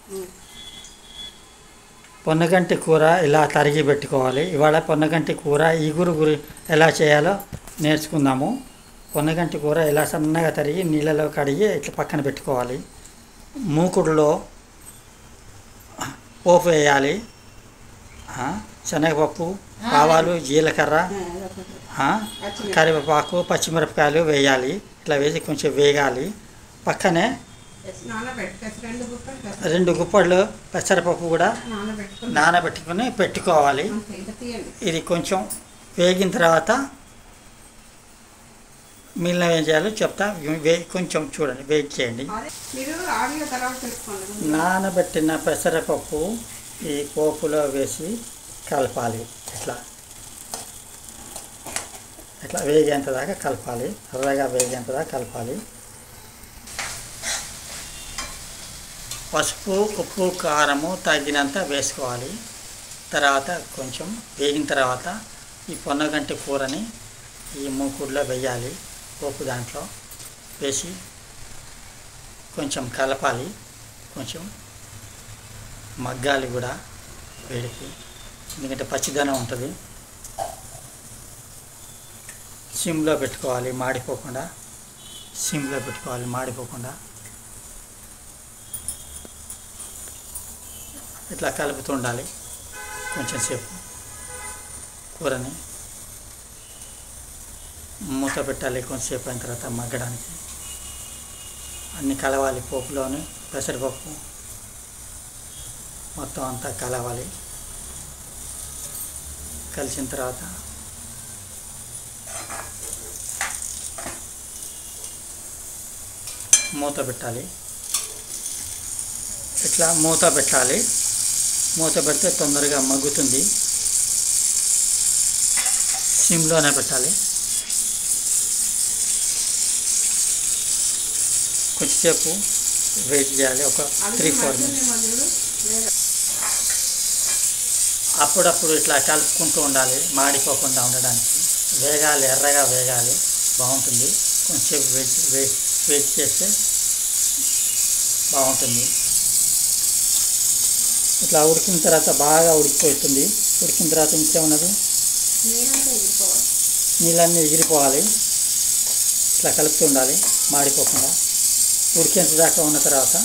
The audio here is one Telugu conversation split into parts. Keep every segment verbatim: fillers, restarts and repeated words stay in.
పొన్నగంటి కూర ఇలా తరిగి పెట్టుకోవాలి. ఇవాళ పొన్నగంటి కూర ఇగురు గురి ఎలా చేయాలో నేర్చుకుందాము. పొన్నగంటి కూర ఇలా సన్నగా తరిగి నీళ్ళలో కడిగి ఇట్లా పక్కన పెట్టుకోవాలి. మూకుడులో పోపు వేయాలి. శనగపప్పు, ఆవాలు, జీలకర్ర, కరివేపాకు, పచ్చిమిరపకాయలు వేయాలి. ఇట్లా వేసి కొంచెం వేగాలి. పక్కనే రెండు గుప్పళ్ళు పెసరపప్పు కూడా నానబెట్టుకుని పెట్టుకోవాలి. ఇది కొంచెం వేగిన తర్వాత మిగిలిన ఏం చేయాలో చెప్తా. వే కొంచెం చూడండి, వెయిట్ చేయండి. నానబెట్టిన పెసరపప్పు ఈ పోపులో వేసి కలపాలి. ఇట్లా ఇట్లా వేగేంత దాకా కలపాలి. ఎర్రగా వేగేంత దాకా కలపాలి. పసుపు, ఉప్పు, కారము తగినంత వేసుకోవాలి. తర్వాత కొంచెం వేగిన తర్వాత ఈ పొన్నగంటి కూరని ఈ మూకుడులో వేయాలి. పోపు దాంట్లో వేసి కొంచెం కలపాలి. కొంచెం మగ్గాలి కూడా వేడికి, ఎందుకంటే పచ్చిదనం ఉంటుంది. సిమ్లో పెట్టుకోవాలి, మాడిపోకుండా. సిమ్లో పెట్టుకోవాలి, మాడిపోకుండా. ఇట్లా కలుపుతూ ఉండాలి కొంచెం సేపు. కూరని మూత పెట్టాలి కొంచెంసేపు అయిన తర్వాత మగ్గడానికి. అన్నీ కలవాలి. పోపులోని పెసరపప్పు మొత్తం అంతా కలవాలి. కలిసిన తర్వాత మూత పెట్టాలి. ఇట్లా మూత పెట్టాలి. మూత పెడితే తొందరగా మగ్గుతుంది. సిమ్లోనే పెట్టాలి. కొంచెంసేపు వెయిట్ చేయాలి, ఒక త్రీ ఫోర్ మినిట్స్. అప్పుడప్పుడు ఇట్లా కలుపుకుంటూ ఉండాలి, మాడిపోకుండా ఉండడానికి. వేగాలి, ఎర్రగా వేగాలి, బాగుంటుంది. కొంచెంసేపు వెయిట్ వెయిట్ వెయిట్ చేస్తే బాగుంటుంది. ఇట్లా ఉడికిన తర్వాత బాగా ఉడికిపోతుంది. ఉడికిన తర్వాత ఇంకేమున్నది, నీళ్ళన్నీ ఎగిరిపోవాలి. ఇట్లా కలుపుతూ ఉండాలి మాడిపోకుండా. ఉడికేంత దాకా ఉన్న తర్వాత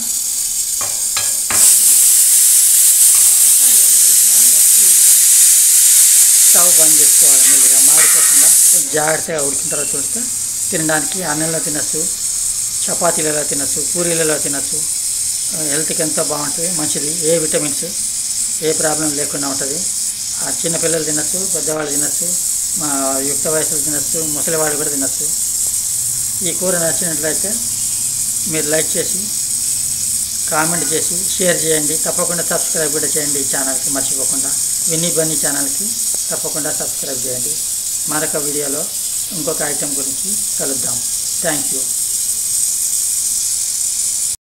స్టవ్ బంద్ చేసుకోవాలి. మెల్లిగా మాడిపోకుండా జాగ్రత్తగా ఉడికిన తర్వాత ఉడితే తినడానికి అన్నంలో తినచ్చు, చపాతీలలో తినచ్చు, పూరీలలో తినచ్చు. హెల్త్కి ఎంతో బాగుంటుంది, మంచిది. ఏ విటమిన్స్, ఏ ప్రాబ్లం లేకుండా ఉంటుంది. చిన్నపిల్లలు తినచ్చు, పెద్దవాళ్ళు తినచ్చు, మా యుక్త వయసులు తినచ్చు, ముసలివాళ్ళు కూడా తినచ్చు. ఈ కూర నచ్చినట్లయితే మీరు లైక్ చేసి, కామెంట్ చేసి, షేర్ చేయండి. తప్పకుండా సబ్స్క్రైబ్ కూడా చేయండి ఈ ఛానల్కి మర్చిపోకుండా. విన్నీ బన్నీ ఛానల్కి తప్పకుండా సబ్స్క్రైబ్ చేయండి. మరొక వీడియోలో ఇంకొక ఐటెం గురించి కలుద్దాం. Thank you.